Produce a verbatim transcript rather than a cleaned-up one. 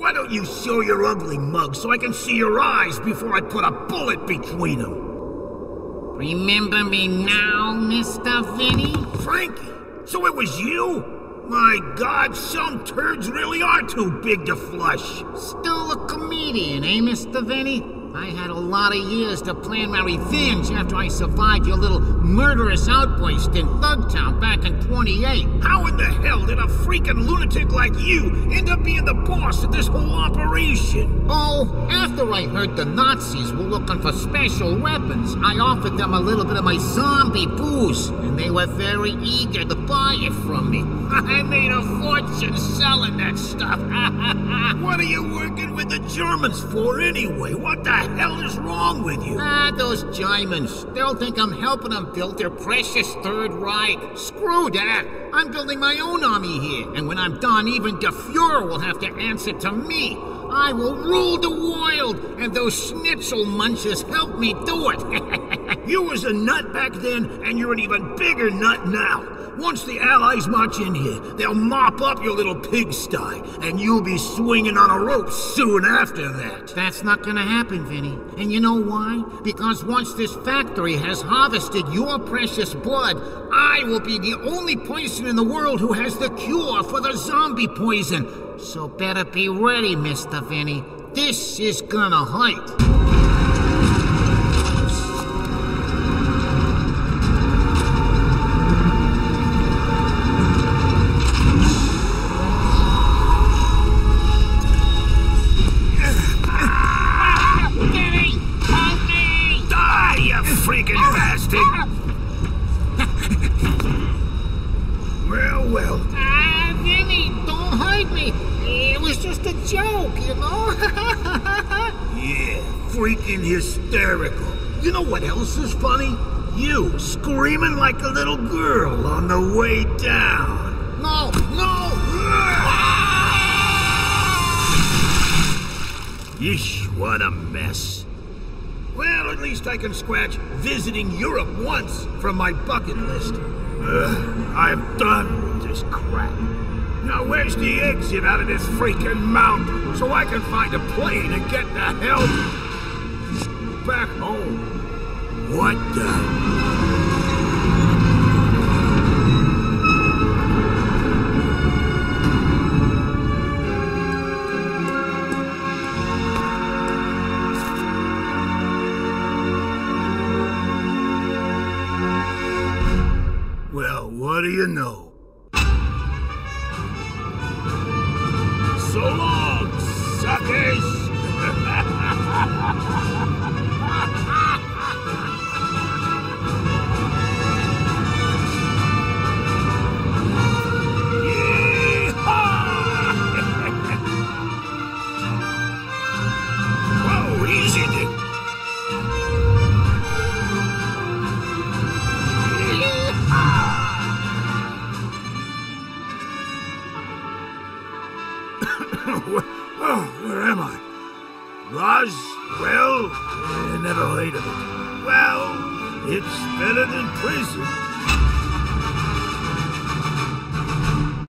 Why don't you show your ugly mug so I can see your eyes before I put a bullet between them? Remember me now, Mister Vinny? Frankie, so it was you? My God, some turds really are too big to flush. Still a comedian, eh, Mister Vinny? I had a lot of years to plan my revenge after I survived your little murderous outburst in Thugtown back in twenty-eight. How in the hell did a freaking lunatic like you end up being the boss of this whole operation? Oh, after I heard the Nazis were looking for special weapons, I offered them a little bit of my zombie booze, and they were very eager to buy it from me. I made a fortune selling that stuff. What are you working with the Germans for anyway? What the hell is wrong with you? Ah, those Germans. They'll think I'm helping them build their precious Third Reich. Screw that. I'm building my own army here, and when I'm done, even Der Fuhrer will have to answer to me. I will rule the world, and those schnitzel munchers help me do it. You was a nut back then, and you're an even bigger nut now. Once the Allies march in here, they'll mop up your little pigsty, and you'll be swinging on a rope soon after that. That's not gonna happen, Vinny. And you know why? Because once this factory has harvested your precious blood, I will be the only person in the world who has the cure for the zombie poison. So better be ready, Mister Vinny. This is gonna hurt. Well, well. Ah, Vinny, don't hurt me. It was just a joke, you know? Yeah, freaking hysterical. You know what else is funny? You screaming like a little girl on the way down. No, no! Yeesh, what a mess. Well, at least I can scratch visiting Europe once from my bucket list. Ugh, I'm done with this crap. Now where's the exit out of this freaking mountain so I can find a plane and get the hell back home? What the... Well, what do you know? So long, suckers! Whoa, easy, Dick. Oh, where am I? Roswell? I never heard of it. Well, it's better than prison.